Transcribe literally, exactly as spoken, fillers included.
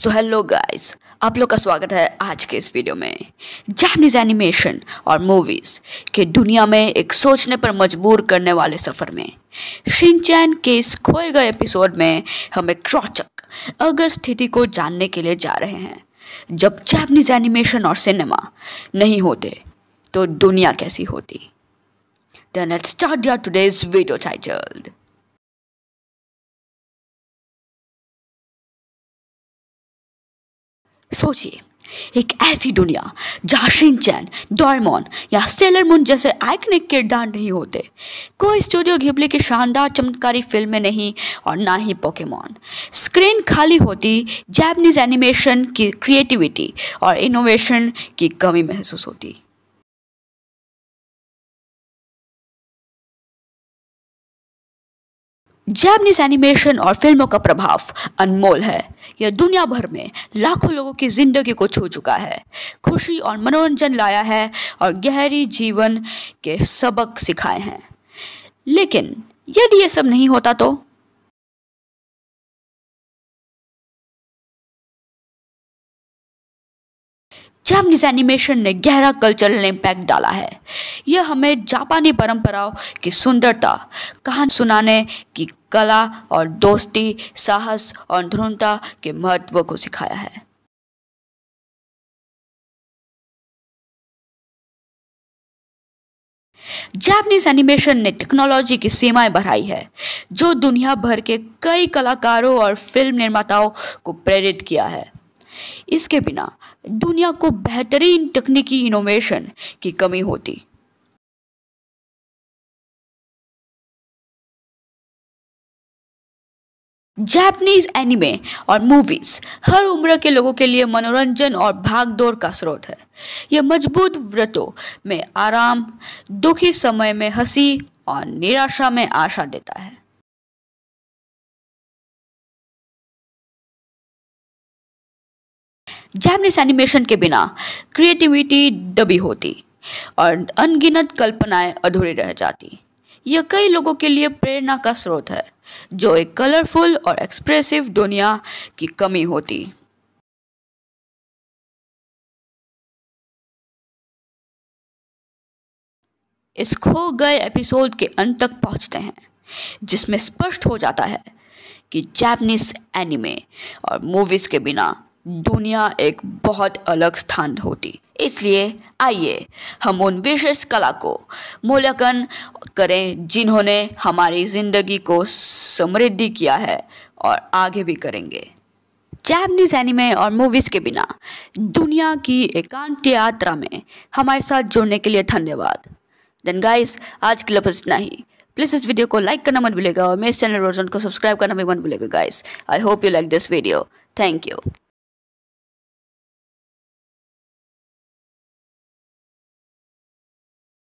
So hello guys, आप लोग का स्वागत है आज के इस वीडियो में। जापानीज एनिमेशन और मूवीज़ के दुनिया में एक सोचने पर मजबूर करने वाले सफ़र में शिनचैन के इस खोए गए एपिसोड में हम एक रोचक अगर स्थिति को जानने के लिए जा रहे हैं। जब जापानीज एनिमेशन और सिनेमा नहीं होते तो दुनिया कैसी होती? Then let's start your today's video titled सोचिए, एक ऐसी दुनिया जहाँ शिनचैन, डोरेमोन या सेलर मून जैसे आइकनिक किरदार नहीं होते, कोई स्टूडियो घिबली की शानदार चमत्कारी फिल्में नहीं और ना ही पोकेमॉन। स्क्रीन खाली होती, जापानीज एनिमेशन की क्रिएटिविटी और इनोवेशन की कमी महसूस होती। जापानीज एनिमेशन और फिल्मों का प्रभाव अनमोल है। यह दुनिया भर में लाखों लोगों की जिंदगी को छू चुका है, खुशी और मनोरंजन लाया है और गहरी जीवन के सबक सिखाए हैं। लेकिन यदि ये सब नहीं होता तो जापानीज एनिमेशन ने गहरा कल्चरल इम्पैक्ट डाला है। यह हमें जापानी परंपराओं की सुंदरता, कहानी सुनाने की कला और दोस्ती, साहस और दृढ़ता के महत्व को सिखाया है। जापानीज एनिमेशन ने टेक्नोलॉजी की सीमाएं बढ़ाई है, जो दुनिया भर के कई कलाकारों और फिल्म निर्माताओं को प्रेरित किया है। इसके बिना दुनिया को बेहतरीन तकनीकी इनोवेशन की कमी होती। जापानीज एनिमे और मूवीज हर उम्र के लोगों के लिए मनोरंजन और भागदौड़ का स्रोत है। यह मजबूत व्रतों में आराम, दुखी समय में हंसी और निराशा में आशा देता है। जापानीज एनिमेशन के बिना क्रिएटिविटी दबी होती और अनगिनत कल्पनाएं अधूरी रह जाती। यह कई लोगों के लिए प्रेरणा का स्रोत है, जो एक कलरफुल और एक्सप्रेसिव दुनिया की कमी होती। इस खो गए एपिसोड के अंत तक पहुंचते हैं, जिसमें स्पष्ट हो जाता है कि जापानीज एनिमे और मूवीज के बिना दुनिया एक बहुत अलग स्थान होती। इसलिए आइए हम उन विशेष कला को मूल्यांकन करें जिन्होंने हमारी जिंदगी को समृद्धि किया है और आगे भी करेंगे। जापानीज एनिमे और मूवीज के बिना दुनिया की एकांत यात्रा में हमारे साथ जुड़ने के लिए धन्यवाद। देन गाइस, आज के लिए बस इतना ही। प्लीज़ इस वीडियो को लाइक करना मत भूलिएगा और मेरे चैनल रोजन को सब्सक्राइब करना भी मत भूलिएगा guys. I hope you like this video. Thank you.